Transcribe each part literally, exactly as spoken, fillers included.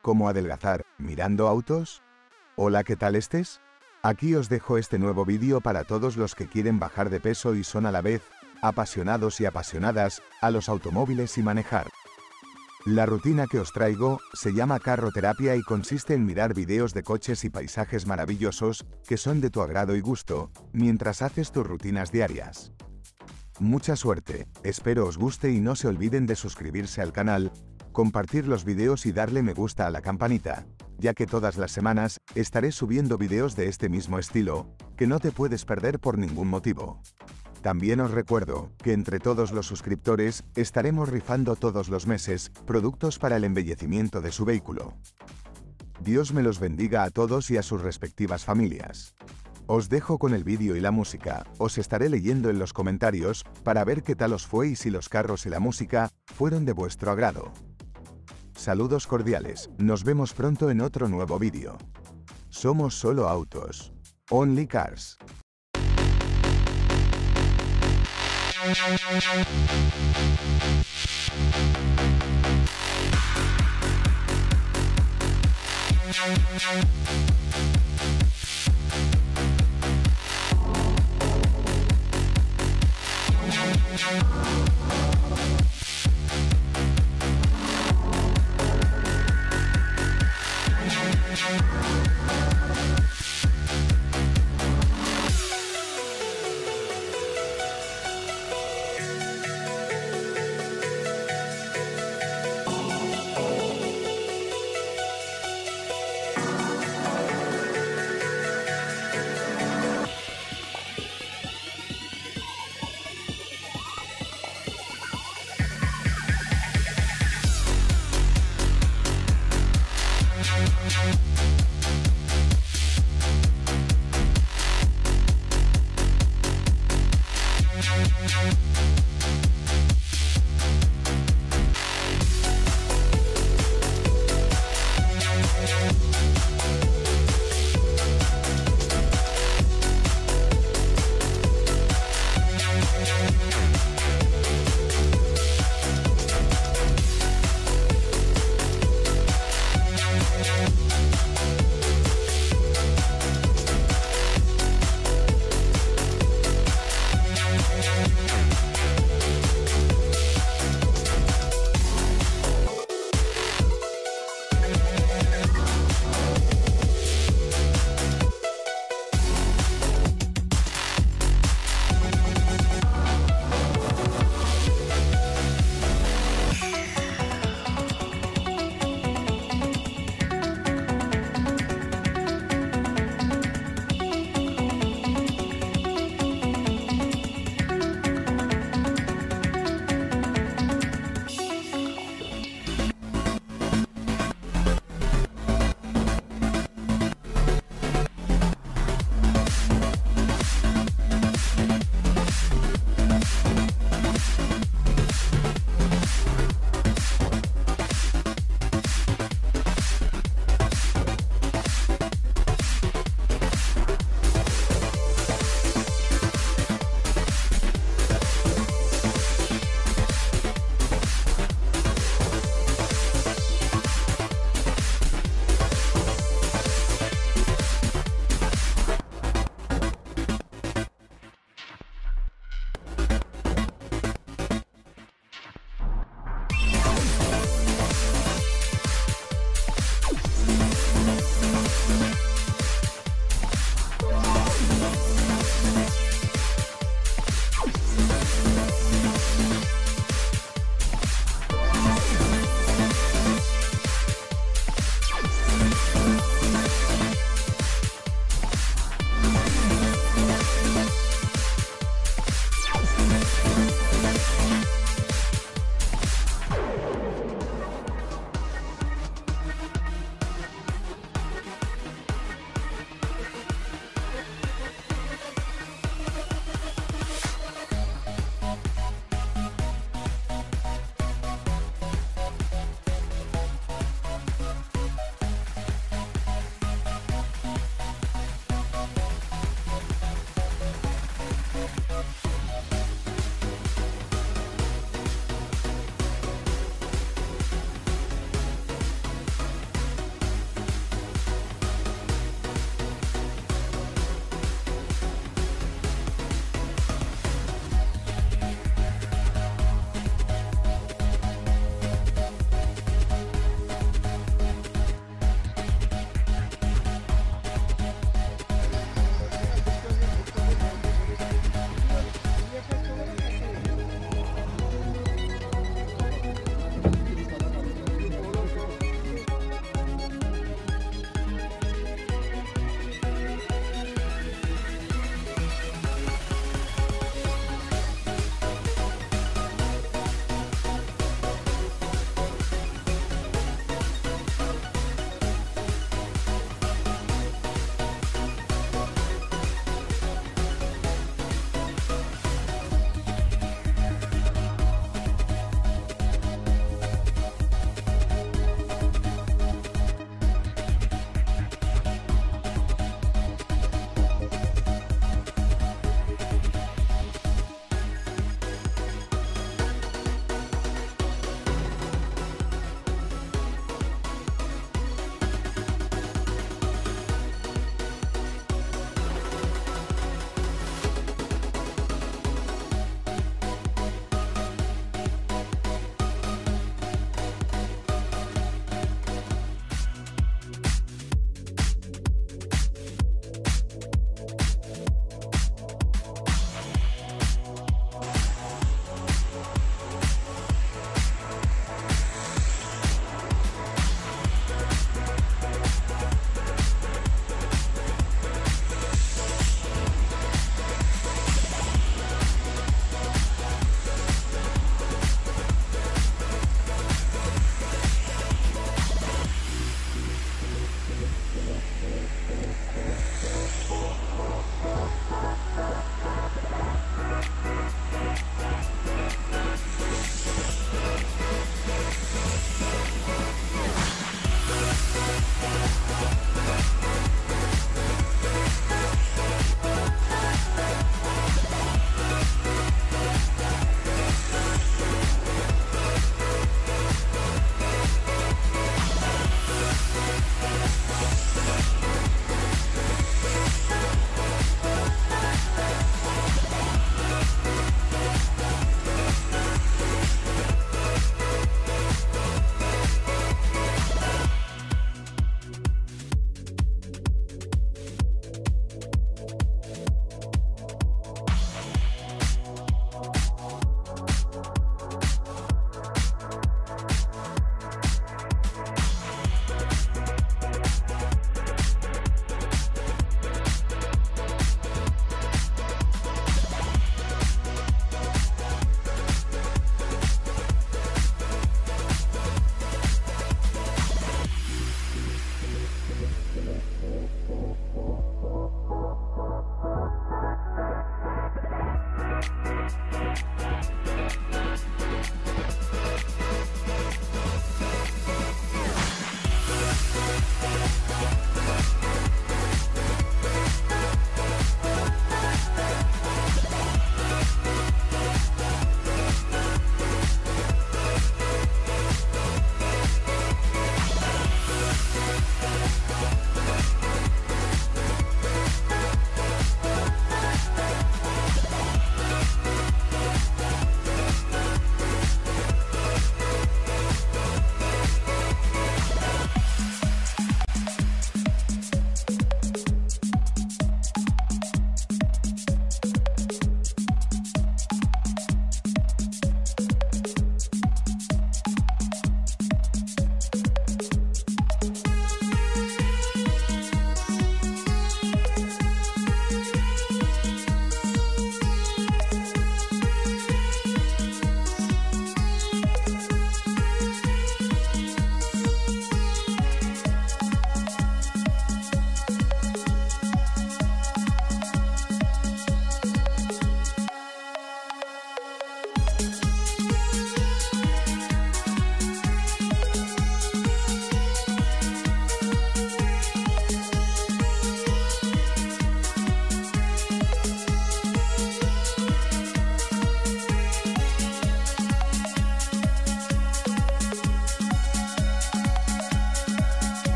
¿Cómo adelgazar mirando autos? Hola, ¿qué tal estés? Aquí os dejo este nuevo vídeo para todos los que quieren bajar de peso y son a la vez apasionados y apasionadas a los automóviles y manejar. La rutina que os traigo se llama carroterapia y consiste en mirar videos de coches y paisajes maravillosos que son de tu agrado y gusto, mientras haces tus rutinas diarias. Mucha suerte, espero os guste y no se olviden de suscribirse al canal, compartir los videos y darle me gusta a la campanita, ya que todas las semanas estaré subiendo videos de este mismo estilo, que no te puedes perder por ningún motivo. También os recuerdo que entre todos los suscriptores estaremos rifando todos los meses productos para el embellecimiento de su vehículo. Dios me los bendiga a todos y a sus respectivas familias. Os dejo con el vídeo y la música, os estaré leyendo en los comentarios para ver qué tal os fue y si los carros y la música fueron de vuestro agrado. Saludos cordiales, nos vemos pronto en otro nuevo vídeo. Somos solo autos. Only cars.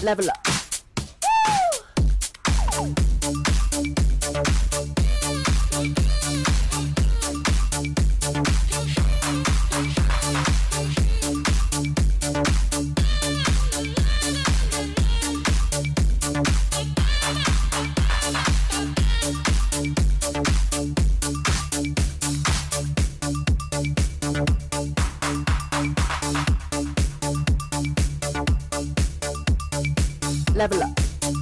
Level up. Level up.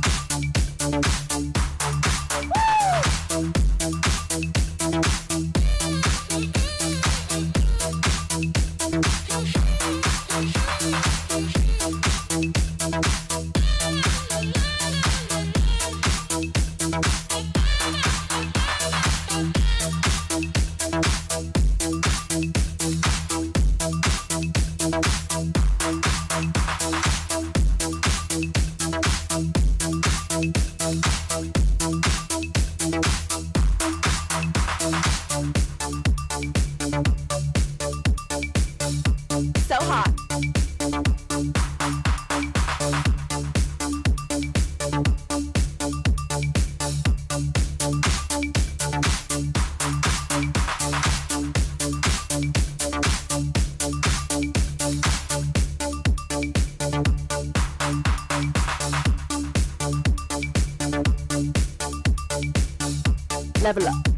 So hot. Level up.